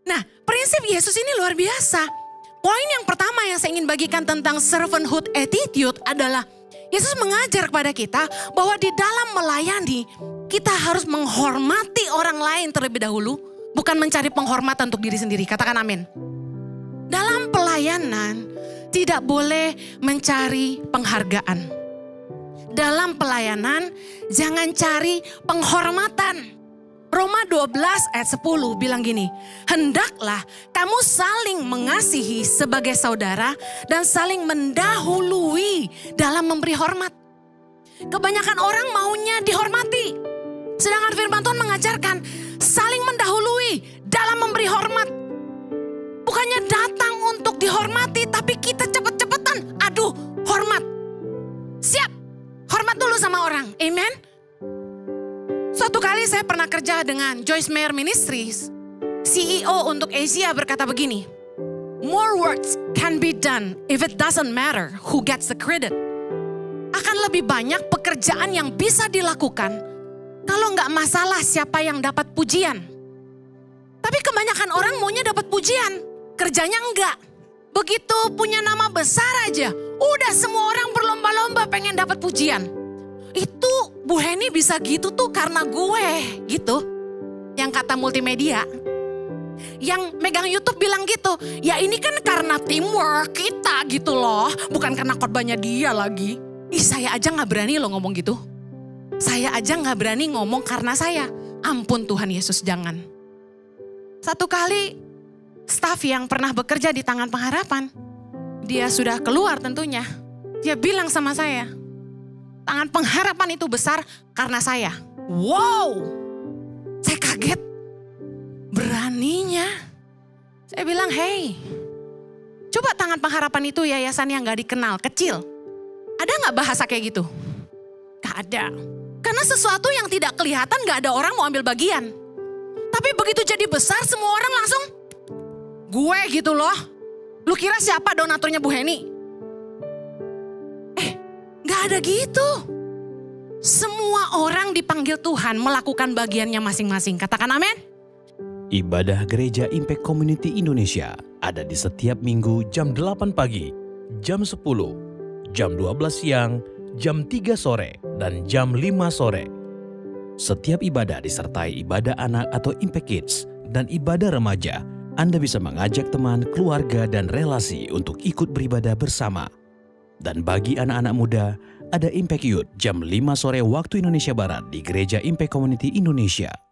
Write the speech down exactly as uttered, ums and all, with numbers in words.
Nah, prinsip Yesus ini luar biasa. Poin yang pertama yang saya ingin bagikan tentang servanthood attitude adalah Yesus mengajar kepada kita bahwa di dalam melayani kita harus menghormati orang lain terlebih dahulu, bukan mencari penghormatan untuk diri sendiri. Katakan amin. Dalam pelayanan tidak boleh mencari penghargaan. Dalam pelayanan jangan cari penghormatan. Roma dua belas ayat sepuluh bilang gini, hendaklah kamu saling mengasihi sebagai saudara dan saling mendahului dalam memberi hormat. Kebanyakan orang maunya dihormati. Sedangkan firman Tuhan mengajarkan saling mendahului dalam memberi hormat. Bukannya datang untuk dihormati, tapi kita cepet-cepetan, aduh hormat. Siap, hormat dulu sama orang, amen. Suatu kali saya pernah kerja dengan Joyce Meyer Ministries. C E O untuk Asia berkata begini, more words can be done if it doesn't matter who gets the credit. Akan lebih banyak pekerjaan yang bisa dilakukan kalau nggak masalah siapa yang dapat pujian. Tapi kebanyakan orang maunya dapat pujian, kerjanya enggak. Begitu punya nama besar aja, udah semua orang berlomba-lomba pengen dapat pujian. Itu Bu Heni bisa gitu tuh karena gue gitu. Yang kata multimedia. Yang megang YouTube bilang gitu. Ya ini kan karena teamwork kita gitu loh. Bukan karena korbannya dia lagi. Ih saya aja gak berani loh ngomong gitu. Saya aja gak berani ngomong karena saya. Ampun Tuhan Yesus jangan. Satu kali staf yang pernah bekerja di Tangan Pengharapan. Dia sudah keluar tentunya. Dia bilang sama saya. Tangan Pengharapan itu besar karena saya. Wow, saya kaget. Beraninya. Saya bilang, hey, coba Tangan Pengharapan itu yayasan yang gak dikenal, kecil. Ada gak bahasa kayak gitu? Gak ada. Karena sesuatu yang tidak kelihatan gak ada orang mau ambil bagian. Tapi begitu jadi besar semua orang langsung, gue gitu loh. Lu kira siapa donaturnya Bu Heni? Gak ada gitu. Semua orang dipanggil Tuhan melakukan bagiannya masing-masing. Katakan amin. Ibadah Gereja Impact Community Indonesia ada di setiap minggu jam delapan pagi, jam sepuluh, jam dua belas siang, jam tiga sore, dan jam lima sore. Setiap ibadah disertai ibadah anak atau Impact Kids dan ibadah remaja. Anda bisa mengajak teman, keluarga, dan relasi untuk ikut beribadah bersama. Dan bagi anak-anak muda, ada Impact Youth jam lima sore waktu Indonesia Barat di Gereja Impact Community Indonesia.